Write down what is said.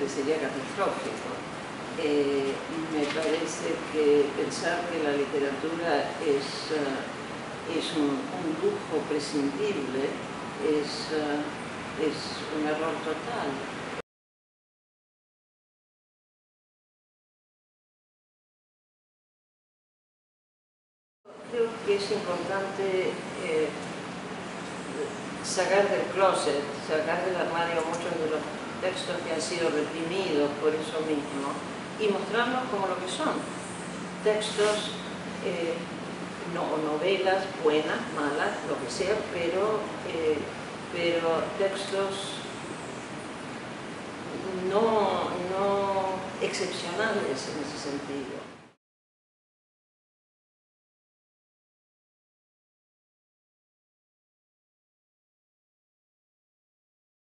parecería catastrófico. Me parece que pensar que la literatura es un lujo prescindible es un error total. Creo que es importante sacar del closet, sacar del armario muchos de los textos que han sido reprimidos por eso mismo y mostrarlos como lo que son. Textos, novelas buenas, malas, lo que sea, pero textos no excepcionales en ese sentido.